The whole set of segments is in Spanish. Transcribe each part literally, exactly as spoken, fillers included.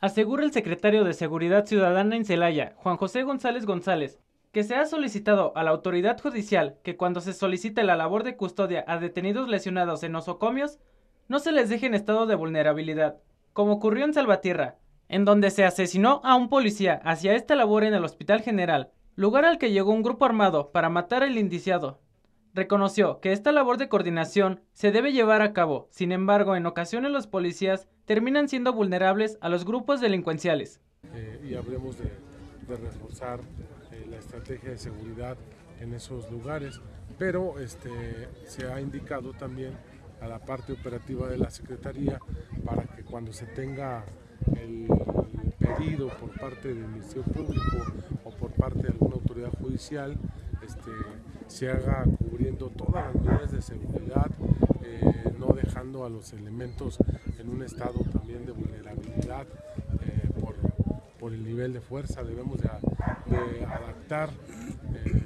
Asegura el secretario de Seguridad Ciudadana en Celaya, Juan José González González, que se ha solicitado a la autoridad judicial que cuando se solicite la labor de custodia a detenidos lesionados en nosocomios, no se les deje en estado de vulnerabilidad, como ocurrió en Salvatierra, en donde se asesinó a un policía hacia esta labor en el Hospital General, lugar al que llegó un grupo armado para matar al indiciado. Reconoció que esta labor de coordinación se debe llevar a cabo, sin embargo, en ocasiones los policías terminan siendo vulnerables a los grupos delincuenciales. Eh, y hablemos de, de reforzar eh, la estrategia de seguridad en esos lugares, pero este, se ha indicado también a la parte operativa de la Secretaría para que cuando se tenga el pedido por parte del Ministerio Público o por parte de alguna autoridad judicial, este, se haga cubriendo todas las medidas de seguridad, eh, no dejando a los elementos en un estado también de vulnerabilidad eh, por, por el nivel de fuerza. Debemos de, de adaptar eh,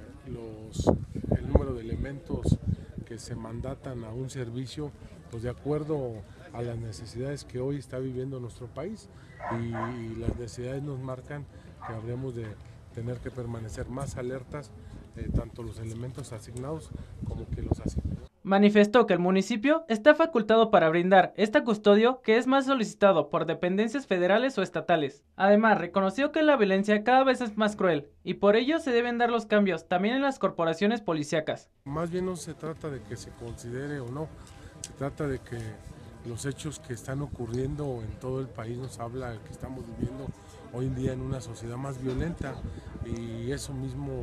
los, el número de elementos que se mandatan a un servicio pues de acuerdo a las necesidades que hoy está viviendo nuestro país, y, y las necesidades nos marcan que habremos de tener que permanecer más alertas, eh, tanto los elementos asignados como que los asignados. Manifestó que el municipio está facultado para brindar esta custodio que es más solicitado por dependencias federales o estatales. Además, reconoció que la violencia cada vez es más cruel y por ello se deben dar los cambios también en las corporaciones policíacas. Más bien no se trata de que se considere o no, se trata de que los hechos que están ocurriendo en todo el país nos habla de que estamos viviendo hoy en día en una sociedad más violenta, y eso mismo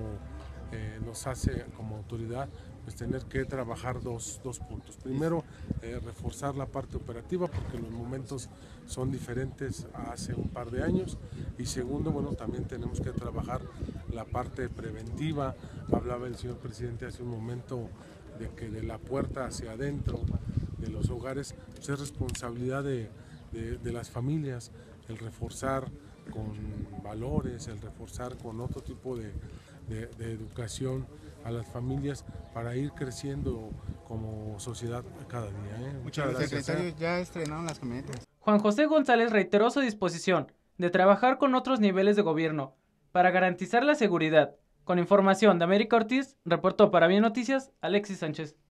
eh, nos hace como autoridad pues tener que trabajar dos, dos puntos. Primero, eh, reforzar la parte operativa porque los momentos son diferentes a hace un par de años, y segundo, bueno, también tenemos que trabajar la parte preventiva. Hablaba el señor presidente hace un momento de que de la puerta hacia adentro de los hogares pues es responsabilidad de, de, de las familias el reforzar con valores, el reforzar con otro tipo de, de, de educación a las familias para ir creciendo como sociedad cada día. ¿eh? Muchas gracias. Los secretarios ya estrenaron las camionetas. Juan José González reiteró su disposición de trabajar con otros niveles de gobierno para garantizar la seguridad. Con información de América Ortiz, reportó para Bien Noticias, Alexis Sánchez.